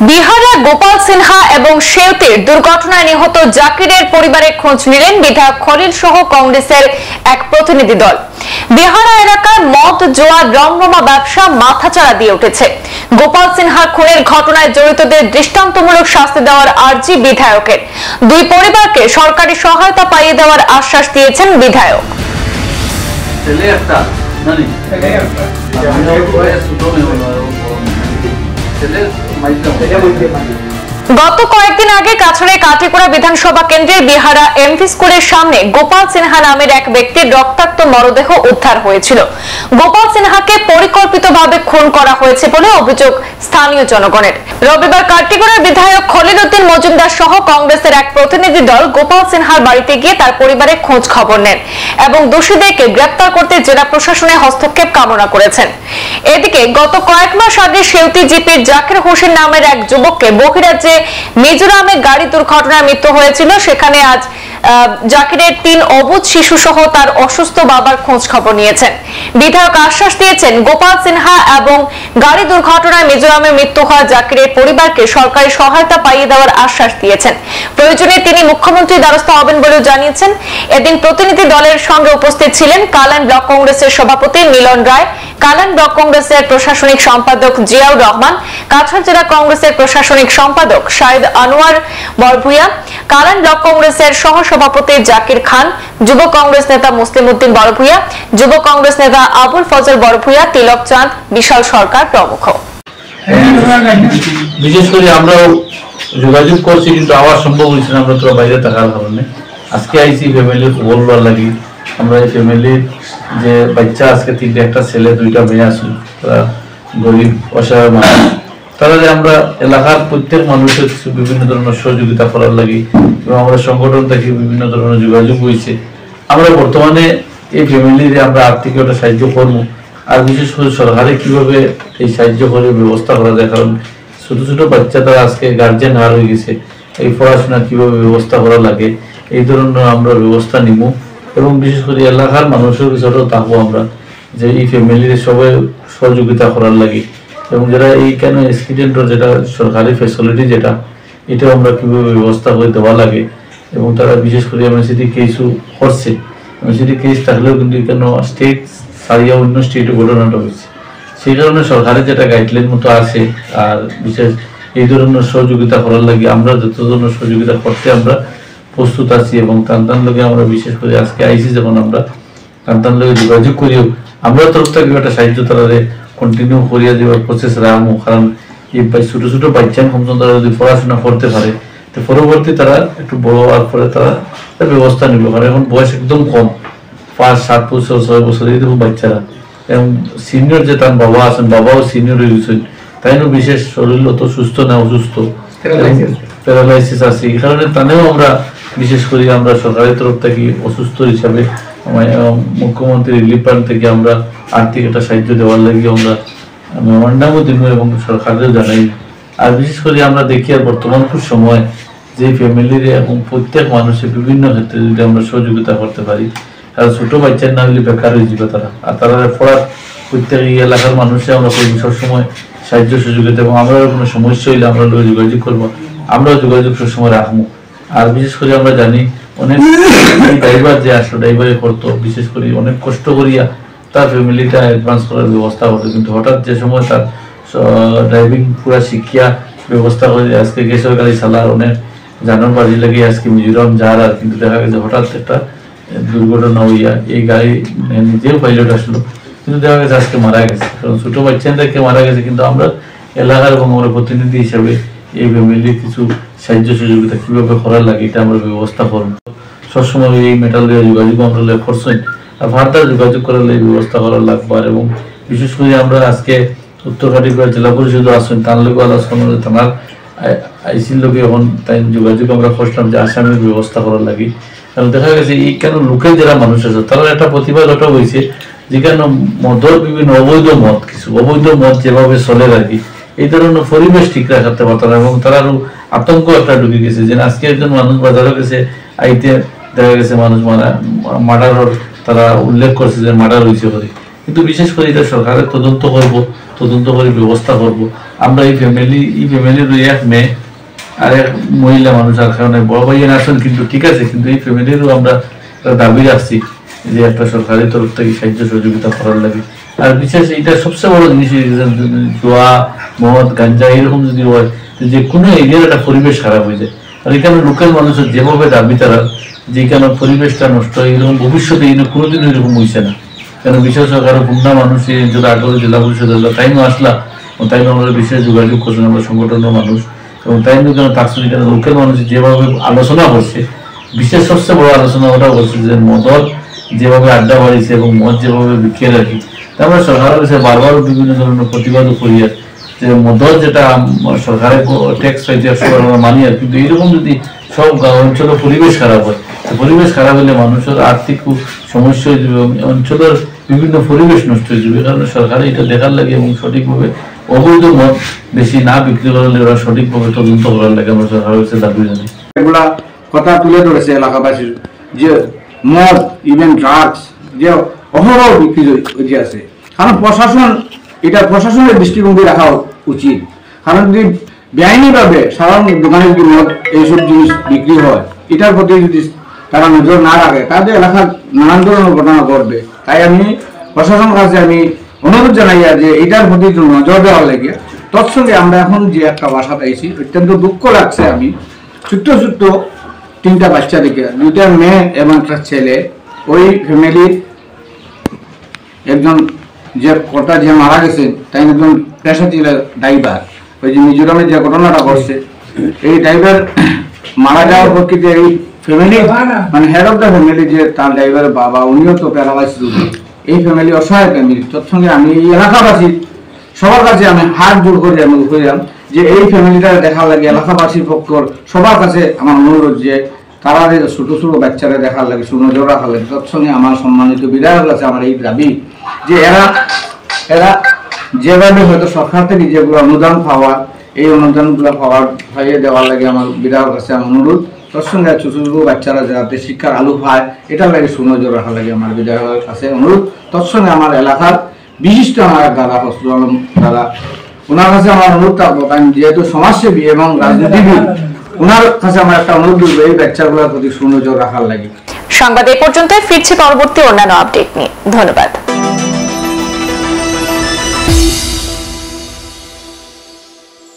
বিহারে গোপাল সিনহা এবং সেউতির দুর্ঘটনায় নিহত জাকিরের পরিবারের খোঁজ নিলেন বিধায়ক খলিল সহ কংগ্রেসের এক প্রতিনিধি দল। বিহারা এলাকায় মদ জোয়ার রমরমা ব্যবসা মাথাচাড়া দিয়ে উঠেছে। গোপাল সিনহার খুনের ঘটনায় জড়িতদের দৃষ্টান্তমূলক শাস্তি দেওয়ার আর্জি বিধায়কের। দুই পরিবারকে সরকারি সহায়তা পাইয়ে দেওয়ার আশ্বাস দিয়েছেন বিধায়ক। গত কয়েকদিন আগে কাছাড়ে কাটিকুড়া বিধানসভা কেন্দ্রের বিহারা এমভি স্কুলের সামনে গোপাল সিনহা নামের এক ব্যক্তির রক্তাক্ত মরদেহ উদ্ধার হয়েছিল। গোপাল সিনহাকে পরিকল্পিতভাবে খুন করা হয়েছে বলে অভিযোগ স্থানীয় জনগণের। রবিবার কাটিকুড়ার বিধায়ক খলিল উদ্দিন মজুমদার সহ কংগ্রেসের এক প্রতিনিধি দল গোপাল সিনহার বাড়িতে গিয়ে তার পরিবারের খোঁজ খবর নেন এবং দোষীদেরকে গ্রেপ্তার করতে জেলা প্রশাসনের হস্তক্ষেপ কামনা করেছেন। এদিকে গত কয়েক মাস আগে সেউতি জিপির জাকির হোসেন নামের এক যুবককে বহিরাজ্যে মিজোরামে গাড়ি দুর্ঘটনায় মৃত্যু হয়েছিল। সেখানে আজ জাকিরের 3 অবুঝ শিশু সহ তার অসুস্থ বাবার খোঁজ খবর নিয়েছেন। বিধায়ক আশ্বাস দিয়েছেন, গোপাল সিনহা এবং গাড়ি দুর্ঘটনায় মিজোরামে মৃত্যু হওয়া জাকিরের পরিবারকে সরকারি সহায়তা পাইয়ে দেওয়ার আশ্বাস দিয়েছেন। প্রয়োজনে তিনি মুখ্যমন্ত্রীর দ্বারস্থ হবেন বলেও জানিয়েছেন। এদিন প্রতিনিধি দলের সঙ্গে উপস্থিত ছিলেন কালাইন ব্লক কংগ্রেসের সভাপতি মিলন রায়, কালাইন ব্লক কংগ্রেসের প্রশাসনিক সম্পাদক জিয়াউর রহমান, কাছাড় জেলা কংগ্রেসের প্রশাসনিক সম্পাদক শাহিদ আনোয়ার বরভুইয়া, কালাইন ব্লক কংগ্রেসের সহ সভাপতি জাকির খান, যুব কংগ্রেস নেতা মুসলিম উদ্দিন বরভুইয়া, যুব কংগ্রেস নেতা আবুল ফজল বরভুইয়া, তিলক চাঁদ, বিশাল সরকার প্রমুখ। বিশেষ করে আমরাও যোগাযোগ করছি, কিন্তু আওয়া সম্ভব হয়েছে না, আমরা তোরা বাইরে থাকার কারণে। আজকে আইসি ফ্যামিলির বলবার লাগি। আমরা এই ফ্যামিলির যে বাচ্চা আজকে 3টা, একটা ছেলে 2টা মেয়ে আসুন, তারা গরিব অসহায় মানুষ, তারা যে আমরা এলাকার প্রত্যেক মানুষের বিভিন্ন ধরনের সহযোগিতা করার লাগি এবং আমরা সংগঠন থেকে বিভিন্ন ধরনের যোগাযোগ হয়েছে। আমরা বর্তমানে এই ফ্যামিলির আমরা আর্থিক একটা সাহায্য করবো, আর বিশেষ করে সরকারে কিভাবে এই সাহায্য করে ব্যবস্থা করা যায়, কারণ ছোট ছোট বাচ্চা তারা আজকে গার্জেন হার হয়ে গেছে, এই পড়াশোনা কিভাবে ব্যবস্থা করা লাগে এই ধরনের আমরা ব্যবস্থা নিব এবং বিশেষ করে এলাকার মানুষের ভিতরেও থাকবো আমরা যে এই ফ্যামিলির সবাই সহযোগিতা করার লাগে এবং যারা এই কেন অ্যাক্সিডেন্টের যেটা সরকারি ফ্যাসিলিটি যেটা এটাও আমরা কিভাবে ব্যবস্থা করে দেওয়া লাগে এবং তারা বিশেষ করে এমএসিডি কেসও করছে। এমএসিডি কেস থাকলেও কিন্তু কেন স্টেট ছাড়িয়ে অন্য স্টেটে ঘটনাটা হয়েছে, সেই কারণে সরকারের যেটা গাইডলাইন মতো আছে। আর বিশেষ এই ধরনের সহযোগিতা করার লাগে আমরা যত ধরনের সহযোগিতা করতে আমরা প্রস্তুত আছি এবং তান্তান লোকে আমরা বিশেষ করে আজকে আইসি যখন আমরা তান্তান লোকে যোগাযোগ করিও আমরা তরফ থেকে একটা সাহায্য তারা কন্টিনিউ করিয়া দেওয়ার প্রসেস রাখবো, কারণ এই ছোট ছোট বাচ্চা কমসম তারা যদি পড়াশোনা করতে পারে তো পরবর্তী তারা একটু বড় হওয়ার পরে তারা ব্যবস্থা নিল, কারণ এখন বয়স একদম কম, 5, 7 বছর 6 বছর এই দেখুন বাচ্চারা। এবং সিনিয়র যে তার বাবা আছেন, বাবাও সিনিয়র হয়ে গেছেন, তাই না বিশেষ শরীর অত সুস্থ না, অসুস্থ প্যারালাইসিস আছে, এই কারণে তাদেরও আমরা বিশেষ করে আমরা সরকারের তরফ থেকে অসুস্থ হিসাবে মুখ্যমন্ত্রী রিলিফ ফান্ড থেকে আমরা আর্থিক একটা সাহায্য দেওয়ার লাগে আমরা মেমোরান্ডামও দিব এবং সরকারেও জানাই। আর বিশেষ করে আমরা দেখি আর বর্তমান খুব সময় যে ফ্যামিলির এবং প্রত্যেক মানুষের বিভিন্ন ক্ষেত্রে যদি আমরা সহযোগিতা করতে পারি, আর ছোট বাচ্চার না হলে বেকার হয়ে যাবে তারা, আর তারা পড়ার প্রত্যেক এলাকার মানুষে আমরা সবসময় সাহায্য সহযোগিতা এবং আমরা কোনো সমস্যা হইলে আমরা যোগাযোগ করবো, আমরাও যোগাযোগ সবসময় রাখবো। আর বিশেষ করে আমরা জানি অনেক ড্রাইভার যে আসলো ড্রাইভারে করতো, বিশেষ করে অনেক কষ্ট করিয়া তার ফ্যামিলিটা অ্যাডভান্স করার ব্যবস্থা করতো, কিন্তু হঠাৎ যে সময় তার ড্রাইভিং পুরা শিক্ষা ব্যবস্থা করে আজকে গ্যাসের গাড়ি চালার অনেক জানার বাড়ি লাগে আজকে মিজোরাম যার, আর কিন্তু দেখা গেছে হঠাৎ একটা দুর্ঘটনা হইয়া এই গাড়ি নিজেও পাইলট আসলো, কিন্তু দেখা গেছে আজকে মারা গেছে, কারণ ছোট বাচ্চাদেরকে মারা গেছে। কিন্তু আমরা এলাকার এবং আমরা প্রতিনিধি হিসাবে এই ফ্যামিলির কিছু সাহায্য সহযোগিতা কিভাবে করার লাগে এটা আমরা ব্যবস্থা করবো। সবসময় এই মেটাল দিয়ে যোগাযোগ আমরা করছেন, আর ফার্দার যোগাযোগ করার লাগে ব্যবস্থা করার লাগবে। এবং বিশেষ করে আমরা আজকে উত্তর কাটিগড়া জেলা পরিষদও আসছেন, তার লোক আলোচনা থানার আইসির লোকে এখন তাই যোগাযোগ আমরা করলাম যে আসামের ব্যবস্থা করার লাগে। কারণ দেখা গেছে এই কেন লোকের যারা মানুষ আছে তারা একটা প্রতিবাদ ওটা হয়েছে যেখানে মদর বিভিন্ন অবৈধ মদ, কিছু অবৈধ মদ যেভাবে চলে আর কি, এই ধরনের পরিবেশ ঠিক রাখতে পারত না এবং তারা আরো আতঙ্ক একটা ঢুকে গেছে যে আজকে একজন মানুষ বাজারে গেছে আইতে দেখা গেছে মানুষ মার্ডার তারা উল্লেখ করছে যে মার্ডার হয়েছে বলে, কিন্তু বিশেষ করে এটা সরকারের তদন্ত করবো তদন্ত করে ব্যবস্থা করব। আমরা এই ফ্যামিলির এক মেয়ে আর এক মহিলা মানুষ আর কারণে বড় ভাইয়ের আসেন, কিন্তু ঠিক আছে, কিন্তু এই ফ্যামিলিরও আমরা দাবি রাখছি যে একটা সরকারি তরফ থেকে সাহায্য সহযোগিতা করার লাগে। আর বিশেষ এটা সবচেয়ে বড় জিনিস, জোয়া মদ গাঞ্জা এরকম যদি হয়, যে কোনো এরিয়ার একটা পরিবেশ খারাপ হয়ে যায়। আর এখানে লোকাল মানুষের যেভাবে দাবি তারা যেখানে পরিবেশটা নষ্ট হয়, এরকম ভবিষ্যতে কোনোদিন এরকম হয়েছে না। কেন বিশেষ সরকার পূর্ণা মানুষ যারা আগ্রহ জেলা পরিষদ টাইমও আসলা, টাইমে আমাদের বিশেষ যোগাযোগ করছেন আমরা সংগঠনের মানুষ, এবং টাইম কেন তার সাথে কেন লোকাল মানুষ যেভাবে আলোচনা করছে, বিশেষ সবচেয়ে বড় আলোচনা ওটা করছে যে মদর যেভাবে আড্ডা বাড়িছে এবং মদ যেভাবে বিক্রিয়ে রাখি, আমরা সরকারের কাছে বারবার বিভিন্ন ধরনের প্রতিবাদও করি আর যে মদর যেটা সরকারের ট্যাক্স পাইতে আমরা মানি, আর কিন্তু এইরকম যদি সব অঞ্চলের পরিবেশ খারাপ হয়, পরিবেশ খারাপ হলে মানুষের আর্থিক সমস্যা হয়ে যাবে, অঞ্চলের বিভিন্ন পরিবেশ নষ্ট হয়ে যাবে। কারণে সরকার এটা দেখার লাগে এবং সঠিকভাবে অবৈধ মদ বেশি না বিক্রি করলে ওরা সঠিকভাবে তদন্ত করার লাগে আমরা সরকারের কাছে দাবি জানি। এগুলা কথা তুলে ধরেছে এলাকাবাসীর যে মদ ইভেন ড্রাগস যে অহরহ বিক্রি হয়ে আছে, কারণ প্রশাসনের দৃষ্টিভঙ্গি রাখা উচিত। কারণ যদি বেআইনিভাবে সাধারণ দোকানে যদি মদ এইসব জিনিস বিক্রি হয়, এটার প্রতি যদি তারা নজর না রাখে, তাদের এলাকার নানান ধরনের ঘটনা ঘটবে। তাই আমি প্রশাসনের কাছে আমি অনুরোধ জানাই যে এটার প্রতি নজর দেওয়ার লাগে। তৎসঙ্গে আমরা এখন যে একটা বাসা পাইছি, অত্যন্ত দুঃখ লাগছে। আমি ছোট্ট ছোট্ট 3টা বাচ্চা দেখে, 2টা মেয়ে এবং একটা ছেলে, ওই ফ্যামিলির একজন যে কর্তা যে মারা গেছেন তাই একজন পেশা ছিল ড্রাইভার। ওই যে মিজোরামে যে ঘটনাটা ঘটছে, এই ড্রাইভার মারা যাওয়ার প্রকৃতি এই ফ্যামিলি মানে হেড অফ দ্য ফ্যামিলি যে তার ড্রাইভারের বাবা, উনিও তো প্যারালাইসিস রোগী। এই ফ্যামিলি অসহায় ফ্যামিলি। তৎসঙ্গে আমি এই এলাকাবাসী সবার কাছে আমি হাত জোর করে আমি কইলাম যে এই ফ্যামিলিটা দেখার লাগে এলাকাবাসীর পক্ষ সবার কাছে আমার অনুরোধ যে তারা ছোট ছোট বাচ্চারা দেখার লাগে সুনজর রাখার লাগে। তৎসঙ্গে আমার সম্মানিত বিধায়ক কাছে আমার এই দাবি যে এরা যেভাবে হয়তো সরকার থেকে যেগুলো অনুদান পাওয়া, এই অনুদানগুলো পাইয়ে দেওয়ার লাগে আমার বিধায়ক কাছে আমার অনুরোধ। তৎসঙ্গে ছোট ছোট বাচ্চারা যাতে শিক্ষার আলো পায়, এটার লাগে সুনজর রাখার লাগে আমার বিধায়কের কাছে অনুরোধ। তৎসঙ্গে আমার এলাকার বিশিষ্ট আমার দাদা ফজলুল আলম দাদা, ওনার কাছে আমার অনুরোধ থাকবো, কারণ যেহেতু সমাজসেবী এবং রাজনীতিবিদ, ওনার কাছে আমার একটা অনুরোধ করবো এই বাচ্চাগুলোর প্রতি সুনজর রাখার লাগে। সংবাদ এই পর্যন্ত, ফিরছি পরবর্তী অন্যান্য আপডেট নিয়ে। ধন্যবাদ।